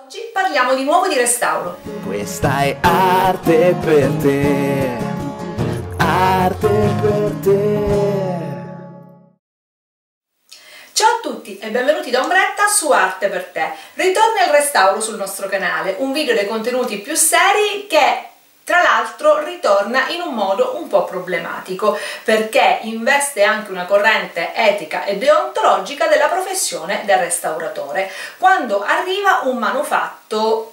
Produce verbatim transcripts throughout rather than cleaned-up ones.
Oggi parliamo di nuovo di restauro. Questa è arte per te, arte per te. Ciao a tutti e benvenuti da Ombretta su Arte per te. Ritorna il restauro sul nostro canale, un video dei contenuti più seri che tra l'altro ritorna in un modo un po' problematico perché investe anche una corrente etica e deontologica della professione del restauratore quando arriva un manufatto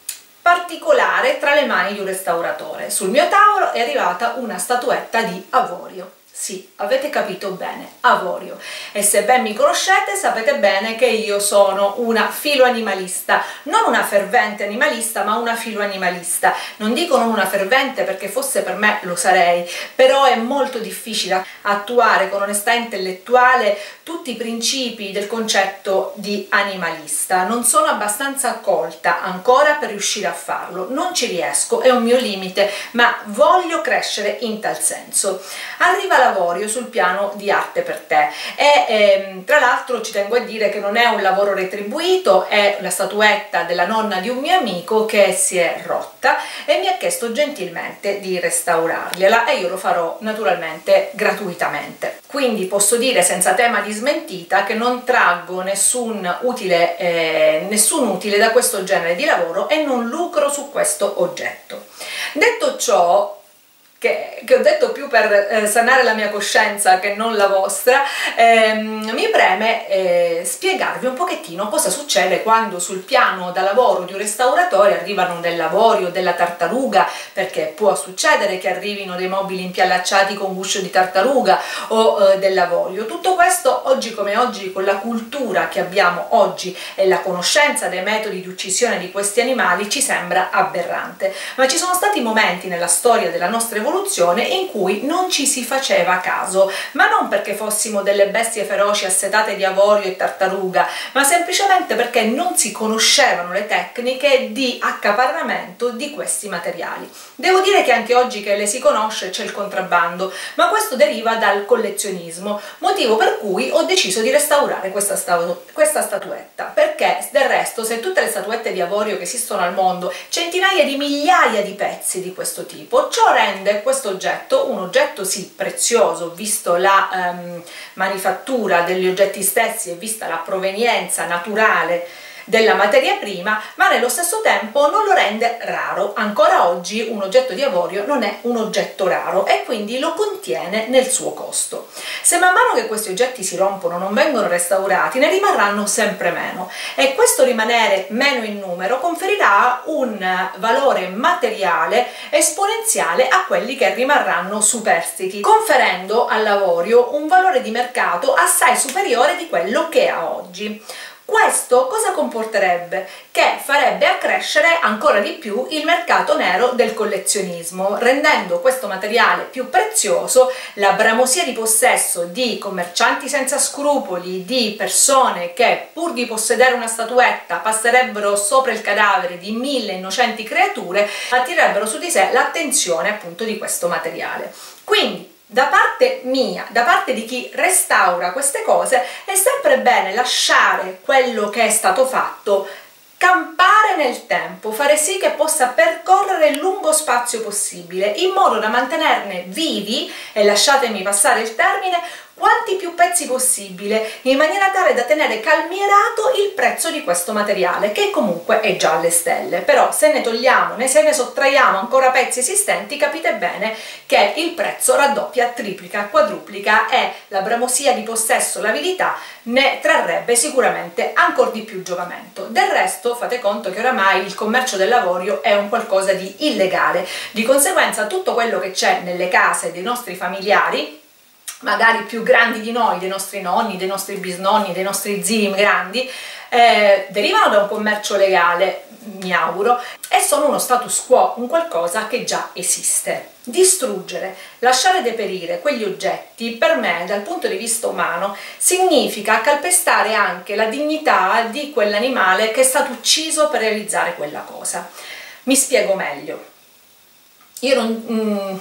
particolare tra le mani di un restauratore. Sul mio tavolo è arrivata una statuetta di avorio. Sì, avete capito bene, avorio. E se ben mi conoscete sapete bene che io sono una filoanimalista, non una fervente animalista, ma una filoanimalista. Non dico non una fervente perché fosse per me lo sarei, però è molto difficile attuare con onestà intellettuale tutti i principi del concetto di animalista. Non sono abbastanza colta ancora per riuscire a farlo, non ci riesco, è un mio limite, ma voglio crescere in tal senso. Arriva l'avorio sul piano di Arte per te e ehm, tra l'altro ci tengo a dire che non è un lavoro retribuito, è la statuetta della nonna di un mio amico che si è rotta e mi ha chiesto gentilmente di restaurargliela e io lo farò naturalmente gratuitamente. Quindi posso dire senza tema di smentita che non traggo nessun utile, eh, nessun utile da questo genere di lavoro e non lucro su questo oggetto. Detto ciò, Che, che ho detto più per eh, sanare la mia coscienza che non la vostra, ehm, mi preme eh, spiegarvi un pochettino cosa succede quando sul piano da lavoro di un restauratore arrivano dell'avorio, della tartaruga, perché può succedere che arrivino dei mobili impiallacciati con guscio di tartaruga o eh, dell'avorio. Tutto questo oggi come oggi, con la cultura che abbiamo oggi e la conoscenza dei metodi di uccisione di questi animali, ci sembra aberrante, ma ci sono stati momenti nella storia della nostra evoluzione in cui non ci si faceva caso, ma non perché fossimo delle bestie feroci assetate di avorio e tartaruga, ma semplicemente perché non si conoscevano le tecniche di accaparramento di questi materiali. Devo dire che anche oggi che le si conosce c'è il contrabbando, ma questo deriva dal collezionismo, motivo per cui ho deciso di restaurare questa, statu questa statuetta, perché del resto se tutte le statuette di avorio che esistono al mondo, centinaia di migliaia di pezzi di questo tipo, ciò rende questo oggetto un oggetto sì prezioso, visto la um, manifattura degli oggetti stessi e vista la provenienza naturale della materia prima, ma nello stesso tempo non lo rende raro. Ancora oggi un oggetto di avorio non è un oggetto raro e quindi lo contiene nel suo costo. Se man mano che questi oggetti si rompono, non vengono restaurati, ne rimarranno sempre meno e questo rimanere meno in numero conferirà un valore materiale esponenziale a quelli che rimarranno superstiti, conferendo all'avorio un valore di mercato assai superiore di quello che ha oggi. Questo cosa comporterebbe? Che farebbe accrescere ancora di più il mercato nero del collezionismo, rendendo questo materiale più prezioso, la bramosia di possesso di commercianti senza scrupoli, di persone che pur di possedere una statuetta passerebbero sopra il cadavere di mille innocenti creature, attirerebbero su di sé l'attenzione appunto di questo materiale. Quindi da parte mia, da parte di chi restaura queste cose, è sempre bene lasciare quello che è stato fatto campare nel tempo, fare sì che possa percorrere il lungo spazio possibile, in modo da mantenerne vivi, e lasciatemi passare il termine, quanti più pezzi possibile, in maniera tale da tenere calmierato il prezzo di questo materiale, che comunque è già alle stelle. Però se ne togliamo, ne se ne sottraiamo ancora pezzi esistenti, capite bene che il prezzo raddoppia, triplica, quadruplica e la bramosia di possesso, l'avidità, ne trarrebbe sicuramente ancora di più giovamento. Del resto fate conto che oramai il commercio dell'avorio è un qualcosa di illegale, di conseguenza tutto quello che c'è nelle case dei nostri familiari, magari più grandi di noi, dei nostri nonni, dei nostri bisnonni, dei nostri zii grandi, eh, derivano da un commercio legale, mi auguro, e sono uno status quo, un qualcosa che già esiste. Distruggere, lasciare deperire quegli oggetti, per me, dal punto di vista umano, significa calpestare anche la dignità di quell'animale che è stato ucciso per realizzare quella cosa. Mi spiego meglio. Io non... Mm,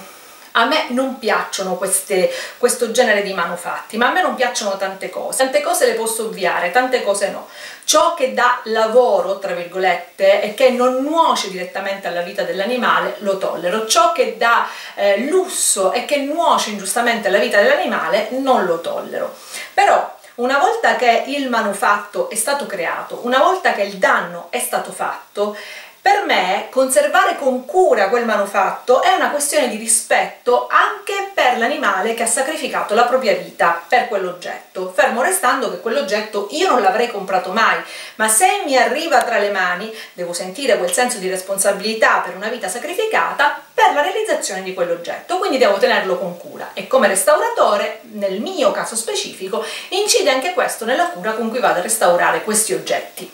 A me non piacciono queste, questo genere di manufatti, ma a me non piacciono tante cose. Tante cose le posso ovviare, tante cose no. Ciò che dà lavoro, tra virgolette, e che non nuoce direttamente alla vita dell'animale, lo tollero. Ciò che dà eh, lusso e che nuoce ingiustamente alla vita dell'animale, non lo tollero. Però, una volta che il manufatto è stato creato, una volta che il danno è stato fatto, per me conservare con cura quel manufatto è una questione di rispetto anche per l'animale che ha sacrificato la propria vita per quell'oggetto, fermo restando che quell'oggetto io non l'avrei comprato mai, ma se mi arriva tra le mani devo sentire quel senso di responsabilità per una vita sacrificata per la realizzazione di quell'oggetto, quindi devo tenerlo con cura, e come restauratore, nel mio caso specifico, incide anche questo nella cura con cui vado a restaurare questi oggetti.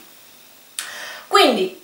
Quindi,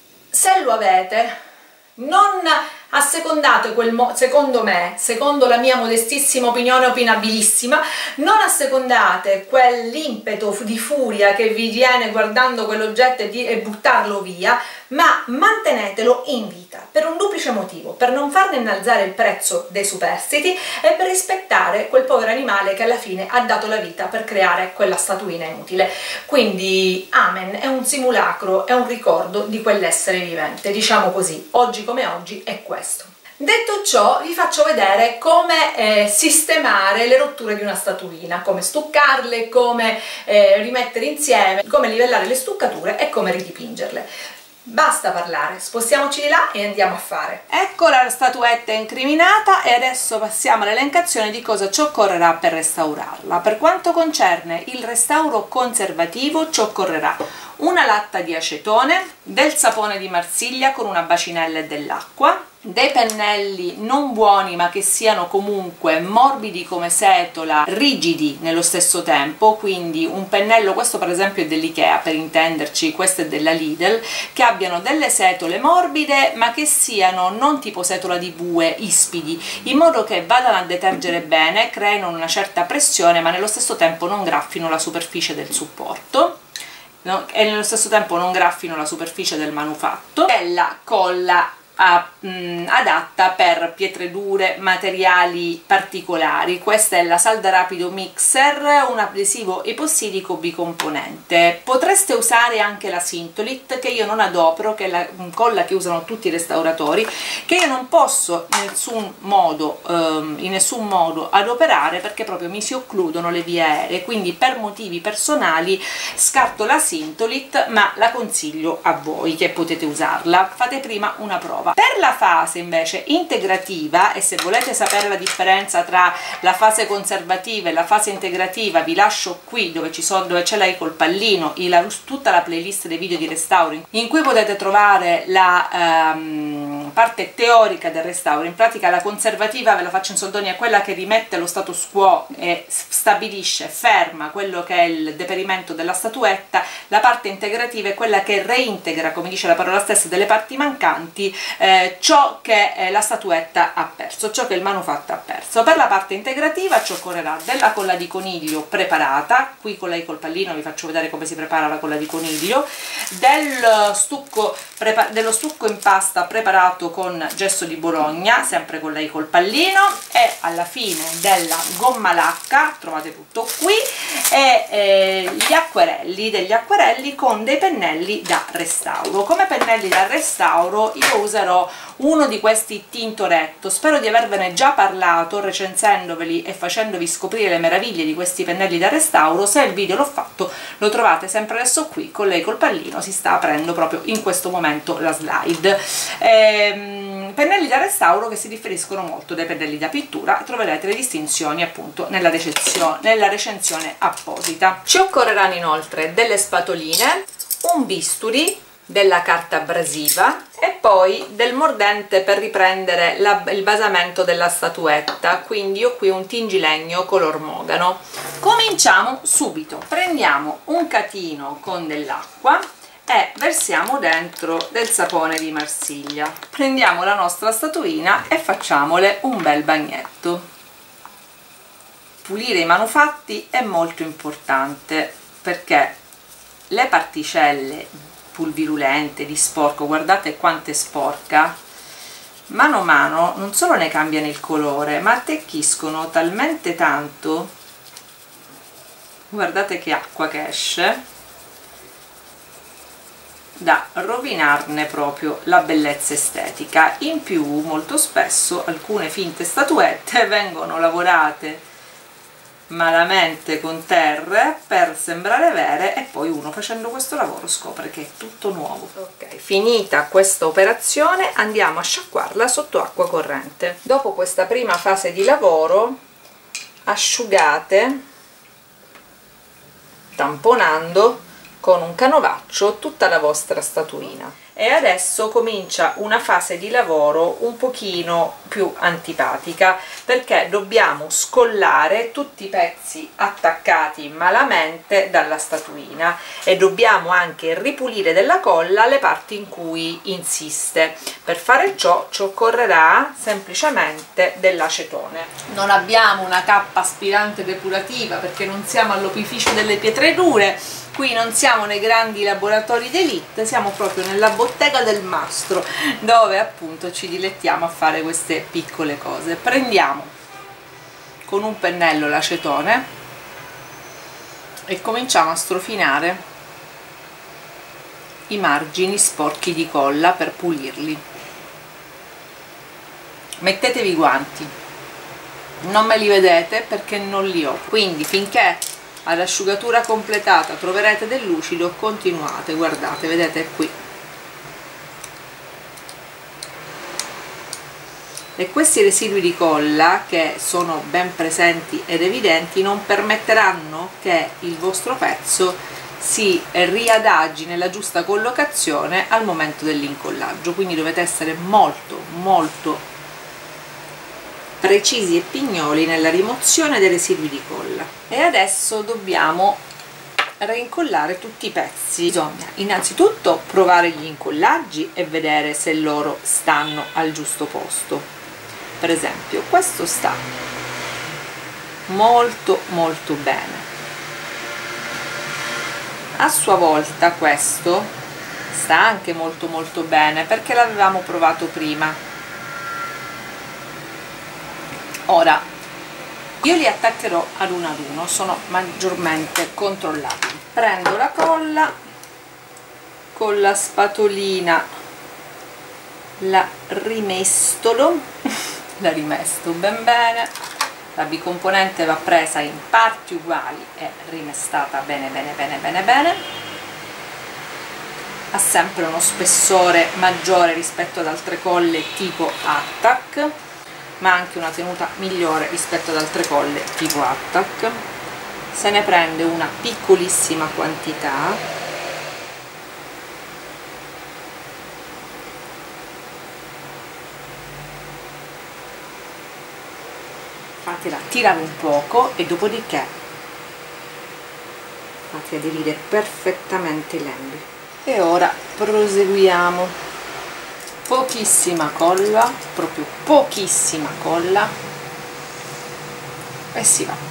se lo avete, non assecondate quel mo secondo me, secondo la mia modestissima opinione opinabilissima, non assecondate quell'impeto di furia che vi viene guardando quell'oggetto e, e buttarlo via, ma mantenetelo in vita per un duplice motivo: per non farne innalzare il prezzo dei superstiti e per rispettare quel povero animale che alla fine ha dato la vita per creare quella statuina inutile. Quindi amen, è un simulacro, è un ricordo di quell'essere vivente, diciamo così, oggi come oggi è questo. Detto ciò, vi faccio vedere come eh, sistemare le rotture di una statuina, come stuccarle, come eh, rimettere insieme, come livellare le stuccature e come ridipingerle. Basta parlare, spostiamoci di là e andiamo a fare. Ecco la statuetta incriminata e adesso passiamo all'elencazione di cosa ci occorrerà per restaurarla. Per quanto concerne il restauro conservativo ci occorrerà una latta di acetone, del sapone di Marsiglia con una bacinella e dell'acqua, dei pennelli non buoni ma che siano comunque morbidi come setola, rigidi nello stesso tempo, quindi un pennello, questo per esempio è dell'Ikea per intenderci, questo è della Lidl, che abbiano delle setole morbide ma che siano non tipo setola di bue, ispidi, in modo che vadano a detergere bene, creino una certa pressione ma nello stesso tempo non graffino la superficie del supporto. No? E nello stesso tempo non graffino la superficie del manufatto. E la colla a, mh, adatta per pietre dure, materiali particolari. Questa è la Salda Rapido Mixer, un adesivo epossidico bicomponente. Potreste usare anche la Sintolit, che io non adopero, che è la colla che usano tutti i restauratori, che io non posso in nessun modo, ehm, in nessun modo adoperare perché proprio mi si occludono le vie aeree, quindi per motivi personali scarto la Sintolit, ma la consiglio a voi che potete usarla. Fate prima una prova. Per la fase invece integrativa, e se volete sapere la differenza tra la fase conservativa e la fase integrativa vi lascio qui dove ci sono, dove c'è lei col pallino, la, tutta la playlist dei video di restauro in cui potete trovare la um, parte teorica del restauro. In pratica la conservativa, ve la faccio in soldoni, è quella che rimette lo status quo e stabilisce, ferma quello che è il deperimento della statuetta. La parte integrativa è quella che reintegra, come dice la parola stessa, delle parti mancanti eh, ciò che eh, la statuetta ha perso, ciò che il manufatto ha perso. Per la parte integrativa ci occorrerà della colla di coniglio preparata, qui con lei col pallino vi faccio vedere come si prepara la colla di coniglio, del stucco dello stucco in pasta preparato con gesso di Bologna, sempre con lei col pallino, e alla fine della gomma lacca, trovate tutto qui, e eh, gli acquerelli, degli acquerelli con dei pennelli da restauro. Come pennelli da restauro io userò uno di questi Tintoretto, spero di avervene già parlato recensendoveli e facendovi scoprire le meraviglie di questi pennelli da restauro. Se il video l'ho fatto lo trovate sempre adesso qui, con lei col pallino si sta aprendo proprio in questo momento la slide. Ehm, pennelli da restauro che si differiscono molto dai pennelli da pittura, troverete le distinzioni appunto nella, nella recensione apposita. Ci occorreranno inoltre delle spatoline, un bisturi, della carta abrasiva e poi del mordente per riprendere la, il basamento della statuetta, quindi io qui un tingilegno color mogano. Cominciamo subito, prendiamo un catino con dell'acqua e versiamo dentro del sapone di Marsiglia, prendiamo la nostra statuina e facciamole un bel bagnetto. Pulire i manufatti è molto importante perché le particelle pulvirulente, di sporco, guardate quanto è sporca, mano a mano non solo ne cambiano il colore, ma attecchiscono talmente tanto, guardate che acqua che esce, da rovinarne proprio la bellezza estetica. In più molto spesso alcune finte statuette vengono lavorate malamente con terre per sembrare vere e poi uno facendo questo lavoro scopre che è tutto nuovo. Ok, finita questa operazione andiamo a sciacquarla sotto acqua corrente. Dopo questa prima fase di lavoro asciugate tamponando con un canovaccio tutta la vostra statuina. E adesso comincia una fase di lavoro un pochino più antipatica, perché dobbiamo scollare tutti i pezzi attaccati malamente dalla statuina e dobbiamo anche ripulire della colla le parti in cui insiste. Per fare ciò ci occorrerà semplicemente dell'acetone. Non abbiamo una cappa aspirante depurativa perché non siamo all'opificio delle pietre dure. Qui non siamo nei grandi laboratori d'élite, siamo proprio nella bottega del mastro, dove appunto ci dilettiamo a fare queste piccole cose. Prendiamo con un pennello l'acetone e cominciamo a strofinare i margini sporchi di colla per pulirli. Mettetevi i guanti, non me li vedete perché non li ho, quindi finché all'asciugatura completata troverete del lucido, continuate, guardate, vedete qui. E questi residui di colla, che sono ben presenti ed evidenti, non permetteranno che il vostro pezzo si riadagi nella giusta collocazione al momento dell'incollaggio, quindi dovete essere molto molto precisi e pignoli nella rimozione dei residui di colla. E adesso dobbiamo reincollare tutti i pezzi. Bisogna innanzitutto provare gli incollaggi e vedere se loro stanno al giusto posto. Per esempio questo sta molto molto bene, a sua volta questo sta anche molto molto bene perché l'avevamo provato prima. Ora io li attaccherò ad uno ad uno, sono maggiormente controllati. Prendo la colla, con la spatolina la rimestolo, la rimesto ben bene, la bicomponente va presa in parti uguali e rimestata bene bene bene bene bene. Ha sempre uno spessore maggiore rispetto ad altre colle tipo Attack, ma anche una tenuta migliore rispetto ad altre colle tipo Attack. Se ne prende una piccolissima quantità, fatela tirare un poco e dopodiché fate aderire perfettamente i lembi. E ora proseguiamo. Pochissima colla, proprio pochissima colla, e si va.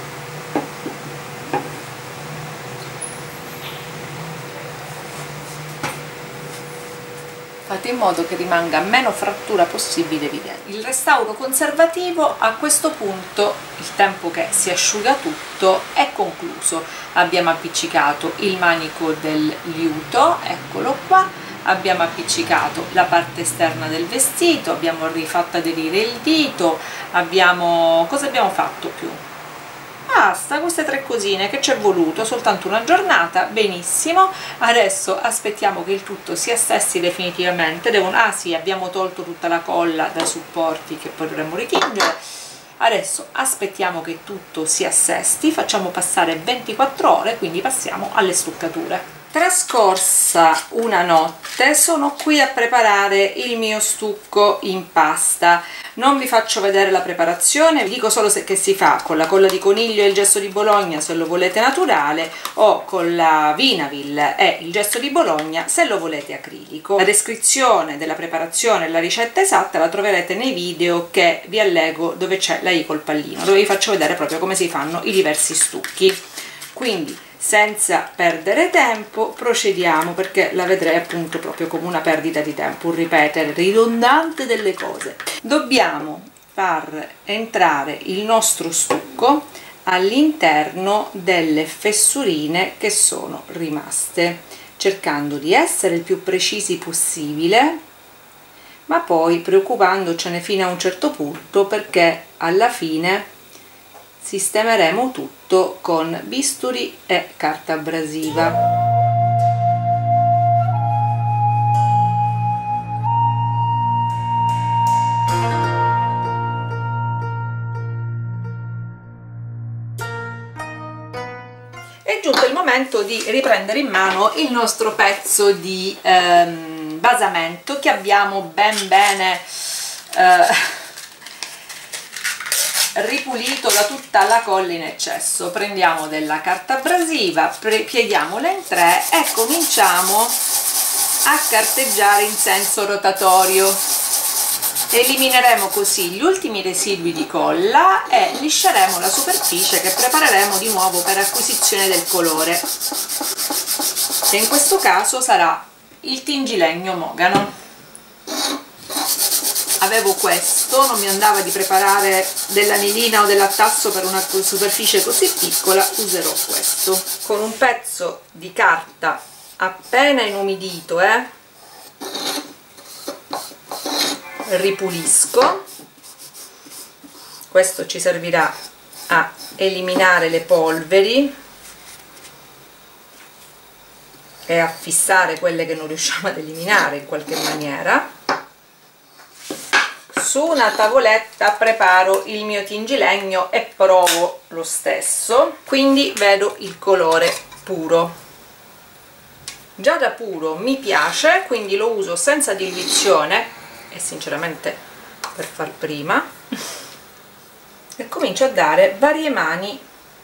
Fate in modo che rimanga meno frattura possibile evidente. Il restauro conservativo a questo punto, il tempo che si asciuga tutto, è concluso. Abbiamo appiccicato il manico del liuto, eccolo qua. Abbiamo appiccicato la parte esterna del vestito, abbiamo rifatto aderire il dito, abbiamo... cosa abbiamo fatto più? Basta, queste tre cosine che ci è voluto, soltanto una giornata, benissimo. Adesso aspettiamo che il tutto si assesti definitivamente. Devono... ah sì, abbiamo tolto tutta la colla dai supporti che poi dovremmo ritingere. Adesso aspettiamo che tutto si assesti, facciamo passare ventiquattro ore, quindi passiamo alle stuccature. Trascorsa una notte sono qui a preparare il mio stucco in pasta. Non vi faccio vedere la preparazione, vi dico solo se che si fa con la colla di coniglio e il gesso di Bologna se lo volete naturale, o con la Vinavil e il gesso di Bologna se lo volete acrilico. La descrizione della preparazione e la ricetta esatta la troverete nei video che vi allego, dove c'è la i col pallino, dove vi faccio vedere proprio come si fanno i diversi stucchi. Quindi senza perdere tempo procediamo, perché la vedrei appunto proprio come una perdita di tempo, un ripetere ridondante delle cose. Dobbiamo far entrare il nostro stucco all'interno delle fessurine che sono rimaste, cercando di essere il più precisi possibile, ma poi preoccupandocene fino a un certo punto, perché alla fine sistemeremo tutto con bisturi e carta abrasiva. È giunto il momento di riprendere in mano il nostro pezzo di ehm, basamento che abbiamo ben bene eh, ripulito da tutta la colla in eccesso. Prendiamo della carta abrasiva, pieghiamola in tre e cominciamo a carteggiare in senso rotatorio. Elimineremo così gli ultimi residui di colla e lisceremo la superficie che prepareremo di nuovo per acquisizione del colore, che in questo caso sarà il tingilegno mogano. Avevo questo, non mi andava di preparare dell'anilina o del lattasso per una superficie così piccola, userò questo. Con un pezzo di carta appena inumidito, eh, ripulisco. Questo ci servirà a eliminare le polveri e a fissare quelle che non riusciamo ad eliminare in qualche maniera. Su una tavoletta preparo il mio tingilegno e provo lo stesso, quindi vedo il colore puro. Già da puro mi piace, quindi lo uso senza diluizione e sinceramente per far prima, e comincio a dare varie mani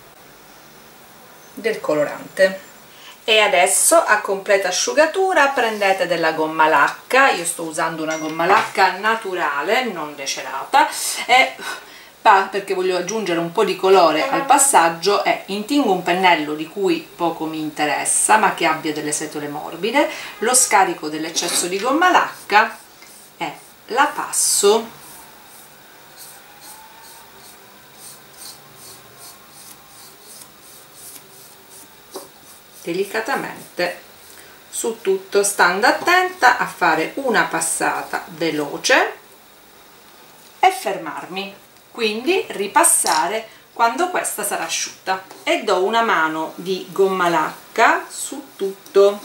del colorante. E adesso, a completa asciugatura, prendete della gomma lacca. Io sto usando una gomma lacca naturale, non decerata, e perché voglio aggiungere un po' di colore al passaggio, e intingo un pennello di cui poco mi interessa ma che abbia delle setole morbide, lo scarico dell'eccesso di gomma lacca e la passo delicatamente su tutto, stando attenta a fare una passata veloce e fermarmi, quindi ripassare quando questa sarà asciutta, e do una mano di gomma lacca su tutto,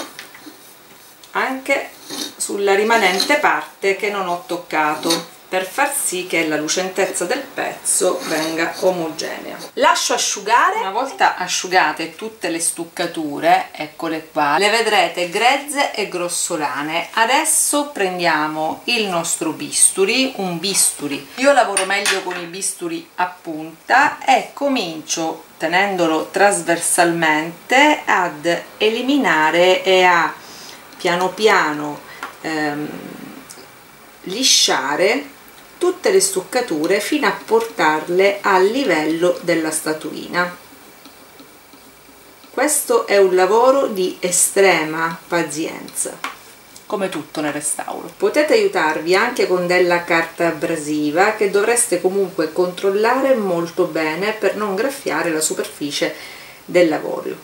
anche sulla rimanente parte che non ho toccato, per far sì che la lucentezza del pezzo venga omogenea. Lascio asciugare. Una volta asciugate tutte le stuccature, eccole qua, le vedrete grezze e grossolane. Adesso prendiamo il nostro bisturi, un bisturi, io lavoro meglio con i bisturi a punta, e comincio, tenendolo trasversalmente, ad eliminare e a piano piano ehm, lisciare tutte le stuccature fino a portarle al livello della statuina. Questo è un lavoro di estrema pazienza, come tutto nel restauro. Potete aiutarvi anche con della carta abrasiva, che dovreste comunque controllare molto bene per non graffiare la superficie del lavoro.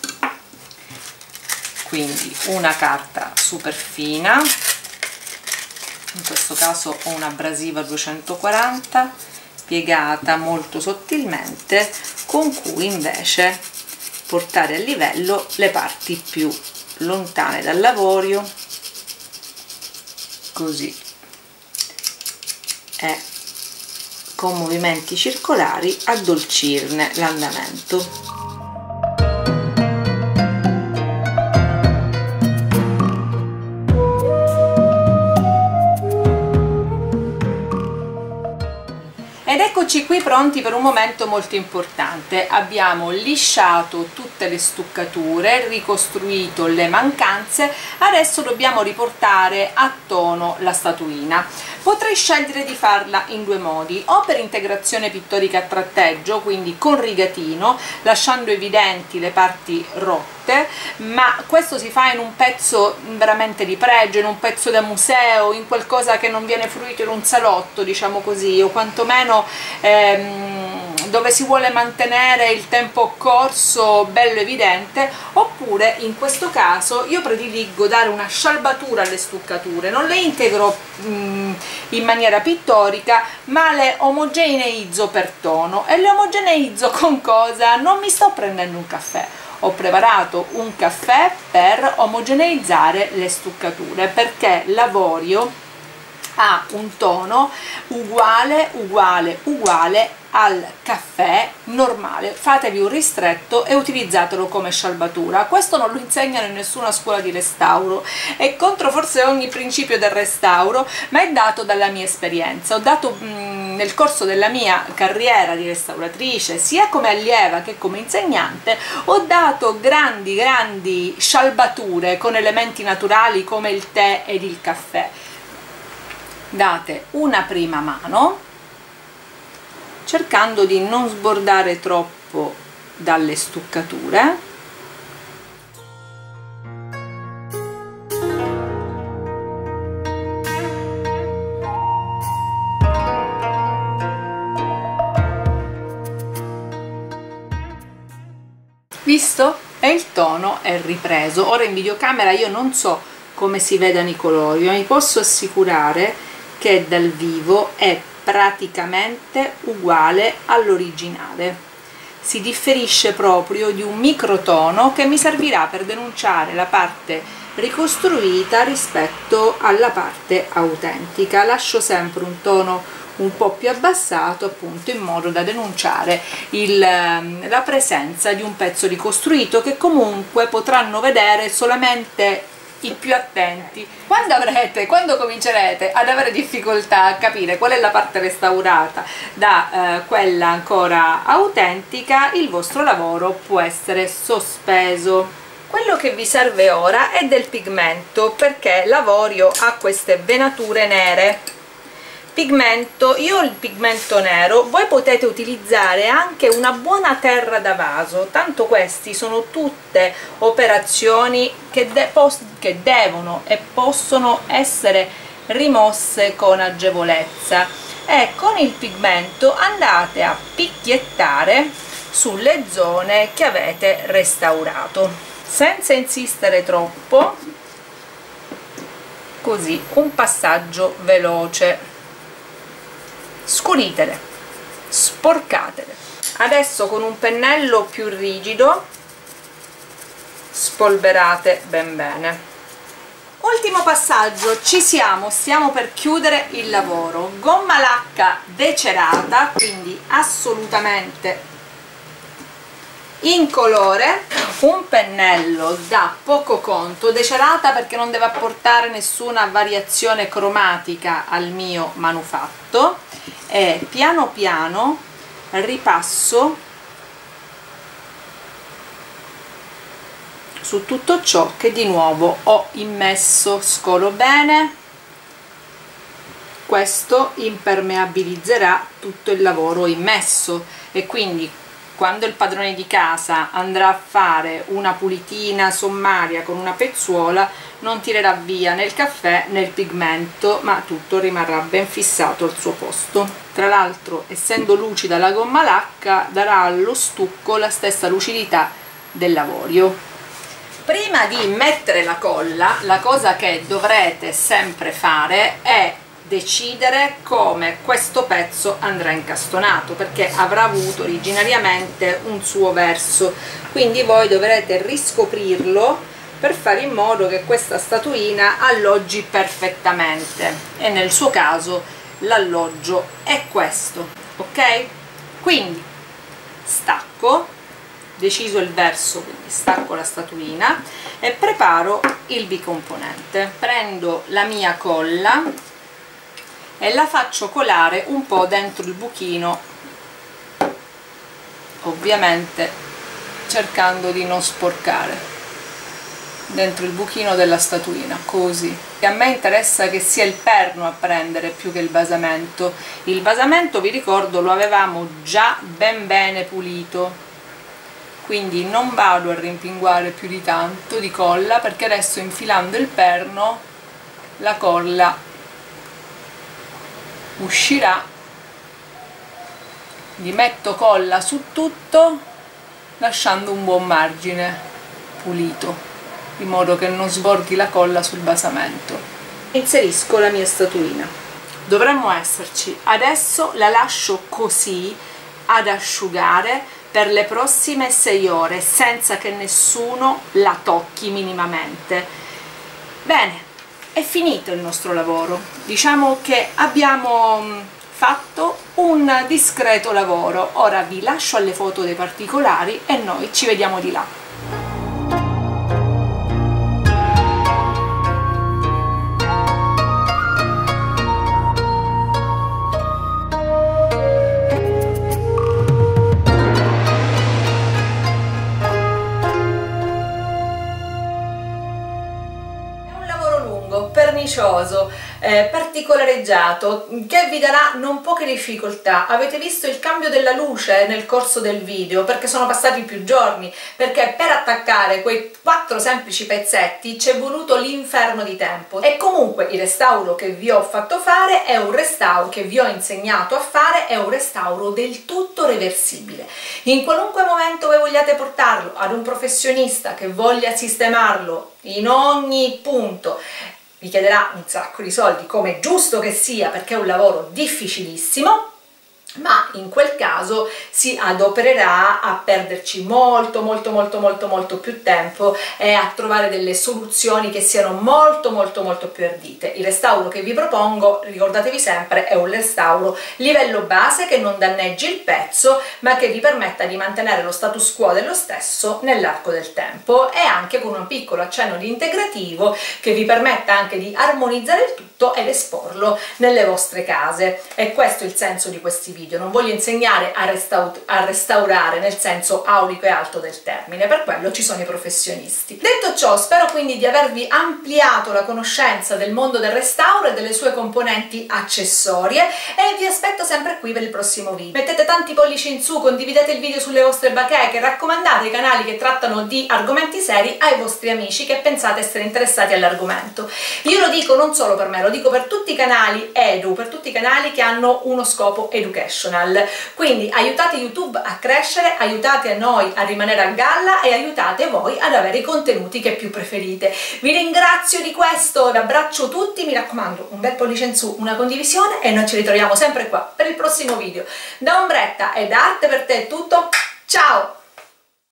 Quindi una carta super fina, in questo caso ho un'abrasiva duecentoquaranta piegata molto sottilmente, con cui invece portare a livello le parti più lontane dal lavorio, così, e con movimenti circolari addolcirne l'andamento. Ed eccoci qui pronti per un momento molto importante. Abbiamo lisciato tutti tolte le stuccature, ricostruito le mancanze, adesso dobbiamo riportare a tono la statuina. Potrei scegliere di farla in due modi, o per integrazione pittorica a tratteggio, quindi con rigatino, lasciando evidenti le parti rotte, ma questo si fa in un pezzo veramente di pregio, in un pezzo da museo, in qualcosa che non viene fruito in un salotto, diciamo così, o quantomeno ehm, dove si vuole mantenere il tempo occorso bello evidente, oppure in questo caso io prediligo dare una scialbatura alle stuccature, non le integro mh, in maniera pittorica, ma le omogeneizzo per tono. E le omogeneizzo con cosa? Non mi sto prendendo un caffè, ho preparato un caffè per omogeneizzare le stuccature, perché l'avorio ha un tono uguale, uguale, uguale al caffè normale. Fatevi un ristretto e utilizzatelo come scialbatura. Questo non lo insegnano in nessuna scuola di restauro, è contro forse ogni principio del restauro, ma è dato dalla mia esperienza. Ho dato mh, nel corso della mia carriera di restauratrice, sia come allieva che come insegnante, ho dato grandi grandi scialbature con elementi naturali come il tè ed il caffè. Date una prima mano cercando di non sbordare troppo dalle stuccature, visto? E il tono è ripreso. Ora in videocamera io non so come si vedano i colori, ma vi posso assicurare che dal vivo è praticamente uguale all'originale. Si differisce proprio di un microtono che mi servirà per denunciare la parte ricostruita rispetto alla parte autentica. Lascio sempre un tono un po' più abbassato, appunto in modo da denunciare il, la presenza di un pezzo ricostruito, che comunque potranno vedere solamente i più attenti. Quando avrete, quando comincerete ad avere difficoltà a capire qual è la parte restaurata da eh, quella ancora autentica, il vostro lavoro può essere sospeso. Quello che vi serve ora è del pigmento, perché l'avorio ha queste venature nere. Pigmento, io ho il pigmento nero, voi potete utilizzare anche una buona terra da vaso, tanto questi sono tutte operazioni che, de che devono e possono essere rimosse con agevolezza, e con il pigmento andate a picchiettare sulle zone che avete restaurato senza insistere troppo, così un passaggio veloce. Sculitele, sporcatele. Adesso con un pennello più rigido spolverate ben bene. Ultimo passaggio, ci siamo, stiamo per chiudere il lavoro. Gomma lacca decerata, quindi assolutamente incolore, un pennello da poco conto, decerata perché non deve apportare nessuna variazione cromatica al mio manufatto, e piano piano ripasso su tutto ciò che di nuovo ho immesso. Scolo bene, questo impermeabilizzerà tutto il lavoro immesso, e quindi quando il padrone di casa andrà a fare una pulitina sommaria con una pezzuola non tirerà via né il caffè né il pigmento, ma tutto rimarrà ben fissato al suo posto. Tra l'altro, essendo lucida la gomma lacca, darà allo stucco la stessa lucidità dell'avorio. Prima di mettere la colla, la cosa che dovrete sempre fare è decidere come questo pezzo andrà incastonato, perché avrà avuto originariamente un suo verso, quindi voi dovrete riscoprirlo per fare in modo che questa statuina alloggi perfettamente, e nel suo caso l'alloggio è questo, ok? Quindi stacco, deciso il verso, quindi stacco la statuina e preparo il bicomponente. Prendo la mia colla e la faccio colare un po' dentro il buchino, ovviamente cercando di non sporcare dentro il buchino della statuina, così. E a me interessa che sia il perno a prendere più che il basamento. Il basamento, vi ricordo, lo avevamo già ben bene pulito, quindi non vado a rimpinguare più di tanto di colla, perché adesso infilando il perno la colla uscirà. Gli metto colla su tutto, lasciando un buon margine pulito, in modo che non sborghi la colla sul basamento. Inserisco la mia statuina. Dovremmo esserci. Adesso la lascio così ad asciugare per le prossime sei ore, senza che nessuno la tocchi minimamente. Bene, è finito il nostro lavoro. Diciamo che abbiamo fatto un discreto lavoro. Ora vi lascio alle foto dei particolari e noi ci vediamo di là. Pernicioso, eh, particolareggiato, che vi darà non poche difficoltà. Avete visto il cambio della luce nel corso del video, perché sono passati più giorni, perché per attaccare quei quattro semplici pezzetti ci è voluto l'inferno di tempo. E comunque il restauro che vi ho fatto fare è un restauro che vi ho insegnato a fare, è un restauro del tutto reversibile. In qualunque momento voi vogliate portarlo ad un professionista che voglia sistemarlo in ogni punto, vi chiederà un sacco di soldi, come è giusto che sia, perché è un lavoro difficilissimo, ma in quel caso si adopererà a perderci molto molto molto molto molto più tempo e a trovare delle soluzioni che siano molto molto molto più ardite. Il restauro che vi propongo, ricordatevi sempre, è un restauro livello base che non danneggi il pezzo, ma che vi permetta di mantenere lo status quo dello stesso nell'arco del tempo, e anche con un piccolo accenno di integrativo che vi permetta anche di armonizzare il tutto ed esporlo nelle vostre case. E questo è il senso di questi video. Non voglio insegnare a, restaur a restaurare nel senso aulico e alto del termine, per quello ci sono i professionisti. Detto ciò, spero quindi di avervi ampliato la conoscenza del mondo del restauro e delle sue componenti accessorie, e vi aspetto sempre qui per il prossimo video. Mettete tanti pollici in su, condividete il video sulle vostre bacheche, raccomandate i canali che trattano di argomenti seri ai vostri amici che pensate essere interessati all'argomento. Io lo dico non solo per me, lo dico per tutti i canali edu, per tutti i canali che hanno uno scopo educativo. Quindi aiutate YouTube a crescere, aiutate noi a rimanere a galla e aiutate voi ad avere i contenuti che più preferite. Vi ringrazio di questo, vi abbraccio tutti, mi raccomando un bel pollice in su, una condivisione, e noi ci ritroviamo sempre qua per il prossimo video. Da Ombretta e da Arte per Te è tutto, ciao!